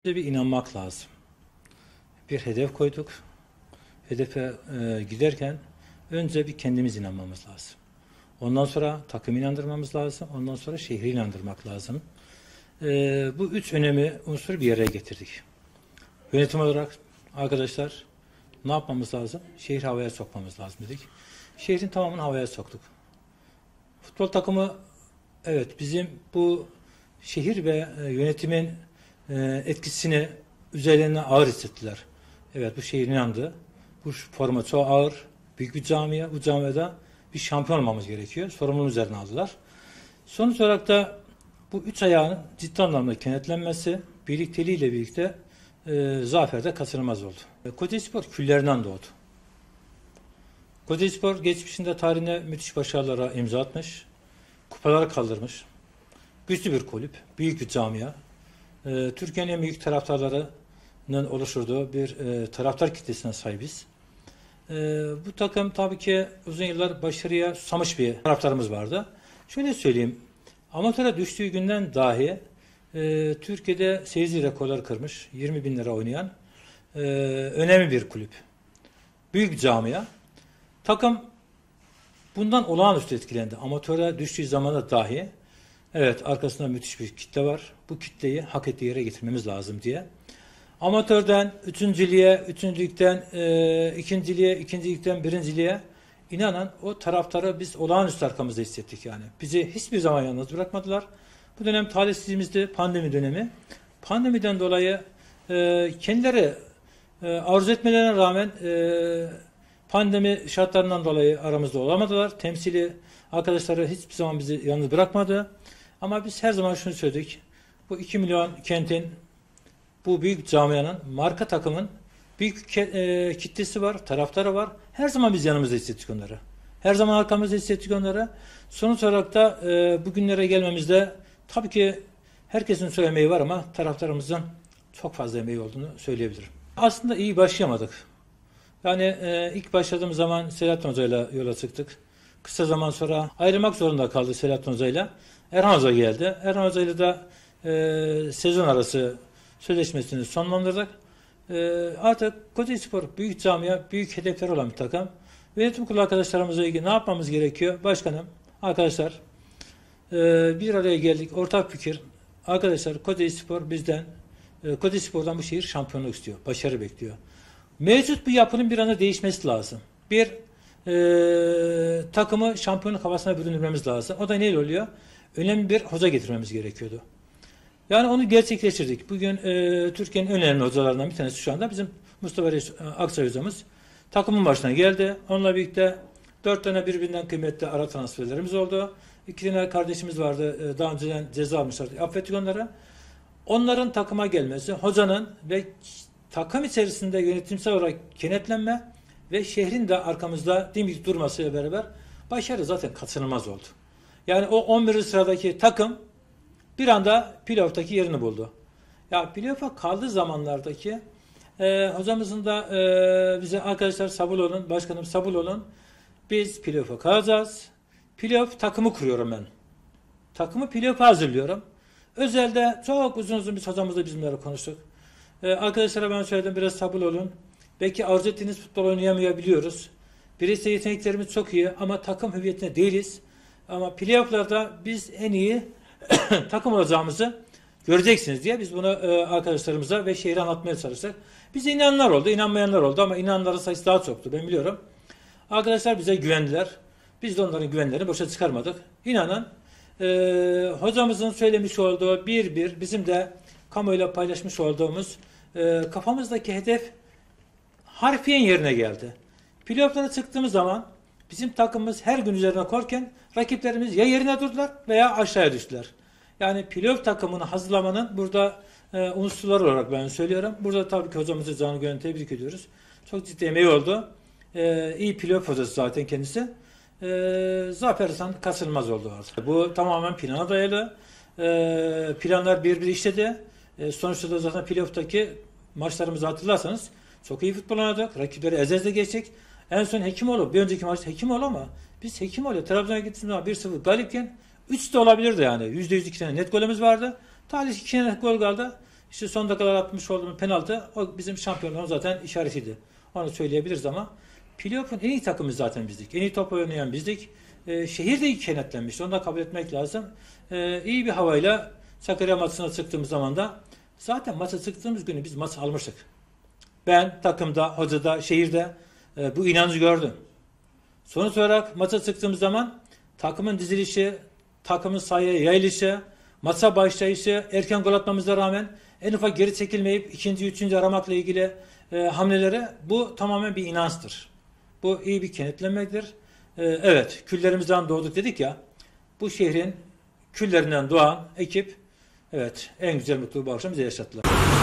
Bir inanmak lazım. Bir hedef koyduk. Hedefe giderken önce bir kendimiz inanmamız lazım. Ondan sonra takım inandırmamız lazım. Ondan sonra şehri inandırmak lazım. Bu üç önemli unsuru bir araya getirdik. Yönetim olarak arkadaşlar ne yapmamız lazım? Şehri havaya sokmamız lazım dedik. Şehrin tamamını havaya soktuk. Futbol takımı evet bizim bu şehir ve yönetimin etkisini üzerlerine ağır hissettiler. Evet bu şehir inandı. Bu forma çok ağır. Büyük bir camia. Bu camiada bir şampiyon olmamız gerekiyor. Sorumluluğu üzerine aldılar. Sonuç olarak da bu üç ayağın ciddi anlamda kenetlenmesi birlikteliğiyle birlikte zaferde kaçınılmaz oldu. Kocaelispor küllerinden doğdu. Kocaelispor geçmişinde tarihine müthiş başarılara imza atmış. Kupaları kaldırmış. Güçlü bir kulüp, büyük bir camia. Türkiye'nin en büyük taraftarlarının oluşturduğu bir taraftar kitlesine sahibiz. Bu takım tabii ki uzun yıllar başarıya susamış bir taraftarımız vardı. Şöyle söyleyeyim, amatöre düştüğü günden dahi Türkiye'de seyirci rekorları kırmış, 20 bin lira oynayan önemli bir kulüp. Büyük bir camia. Takım bundan olağanüstü etkilendi. Amatöre düştüğü zamanda dahi evet arkasında müthiş bir kitle var. Bu kitleyi hak ettiği yere getirmemiz lazım diye. Amatörden üçüncülüğe, üçüncülükten ikinciliğe, ikincilikten birinciliğe inanan o taraftarı biz olağanüstü arkamızda hissettik yani. Bizi hiçbir zaman yalnız bırakmadılar. Bu dönem talihsizliğimizdi, pandemi dönemi. Pandemiden dolayı kendileri arzu etmelerine rağmen pandemi şartlarından dolayı aramızda olamadılar. Temsili arkadaşları hiçbir zaman bizi yalnız bırakmadı. Ama biz her zaman şunu söyledik. Bu 2 milyon kentin, bu büyük camianın, marka takımın büyük kitlesi var, taraftarı var. Her zaman biz yanımızda hissettik onları. Her zaman arkamızda hissettik onları. Sonuç olarak da bugünlere gelmemizde tabii ki herkesin söylemeyi var ama taraftarımızın çok fazla emeği olduğunu söyleyebilirim. Aslında iyi başlayamadık. Yani ilk başladığımız zaman Selahattin Hoca'yla yola çıktık. Kısa zaman sonra ayrılmak zorunda kaldı Selahattin Hoca'yla. Erhan Hoca geldi. Erhan Hoca'yla da sezon arası sözleşmesini sonlandırdık. Artık Kocaelispor büyük camia, büyük hedefler olan bir takım. Yönetim kurulu arkadaşlarımızla ilgili ne yapmamız gerekiyor? Başkanım, arkadaşlar bir araya geldik. Ortak fikir. Arkadaşlar Kocaelispor bizden, Kocaelispor'dan bu şehir şampiyonluk istiyor. Başarı bekliyor. Mevcut bu yapının bir anda değişmesi lazım. Bir takımı şampiyonluk havasına büründürmemiz lazım. O da neyle oluyor? Önemli bir hoca getirmemiz gerekiyordu. Yani onu gerçekleştirdik. Bugün Türkiye'nin önemli hocalarından bir tanesi şu anda bizim Mustafa Reis Aksoy hocamız. Takımın başına geldi. Onunla birlikte 4 tane birbirinden kıymetli ara transferlerimiz oldu. 2 tane kardeşimiz vardı. Daha önceden ceza almışlardı. Affettik onları. Onların takıma gelmesi, hocanın ve takım içerisinde yönetimsel olarak kenetlenme ve şehrin de arkamızda dimdik durmasıyla beraber başarı zaten kaçınılmaz oldu. Yani o 11. sıradaki takım bir anda playoff'taki yerini buldu. Ya playoff'a kaldığı zamanlardaki hocamızın da bize arkadaşlar sabırlı olun, başkanım sabırlı olun. Biz playoff'a kalacağız. Playoff takımı kuruyorum ben. Takımı playoff'a hazırlıyorum. Özelde çok uzun uzun biz hocamızla bizimle konuştuk. Arkadaşlara ben söyledim biraz sabırlı olun. Belki arzu ettiğiniz futbol oynayamayabiliyoruz. Bireysel yeteneklerimiz çok iyi ama takım hüviyetine değiliz. Ama playoff'larda biz en iyi takım olacağımızı göreceksiniz diye biz bunu arkadaşlarımıza ve şehre anlatmaya çalıştık. Bize inananlar oldu, inanmayanlar oldu ama inananların sayısı daha çoktu ben biliyorum. Arkadaşlar bize güvendiler. Biz de onların güvenlerini boşa çıkarmadık. İnanın hocamızın söylemiş olduğu bir bizim de kamuoyuyla paylaşmış olduğumuz kafamızdaki hedef harfiyen yerine geldi. Playoff'lara çıktığımız zaman bizim takımımız her gün üzerine korken rakiplerimiz ya yerine durdular veya aşağıya düştüler. Yani playoff takımını hazırlamanın burada unsurları olarak ben söylüyorum. Burada tabii ki hocamızı canı gönül tebrik ediyoruz. Çok ciddi emeği oldu. İyi playoff hocası zaten kendisi. Zafer'den kaçınılmaz oldu orada. Bu tamamen plana dayalı. Planlar birbiri işledi. Sonuçta da zaten playoff'taki maçlarımızı hatırlarsanız çok iyi futbol oynadık. Rakipleri ezezle geçtik. En son Hekimoğlu. Bir önceki maçta Hekimoğlu ama biz Hekimoğlu Trabzon'a gittiğimiz zaman 1-0 galipken 3 de olabilirdi yani. %100 2 tane net golümüz vardı. Talih 2 tane gol kaldı. İşte son dakikalar atmış olduğumuz penaltı o bizim şampiyonluğun zaten işaretiydi. Onu söyleyebiliriz ama playoff'un en iyi takımı zaten bizdik. En iyi top oynayan bizdik. Şehir de iyi kenetlenmişti. Onu da kabul etmek lazım. İyi bir havayla Sakarya maçına çıktığımız zaman da zaten maça çıktığımız günü biz maçı almıştık. Ben takımda, hocada, şehirde bu inancı gördüm. Sonuç olarak maça çıktığımız zaman takımın dizilişi, takımın sahaya yayılışı, maça başlayışı, erken gol atmamıza rağmen en ufak geri çekilmeyip ikinci, üçüncü aramakla ilgili hamleleri bu tamamen bir inançtır. Bu iyi bir kenetlenmedir. Evet, küllerimizden doğduk dedik ya, bu şehrin küllerinden doğan ekip, evet, en güzel mutluluğu bu akşam bize yaşattılar.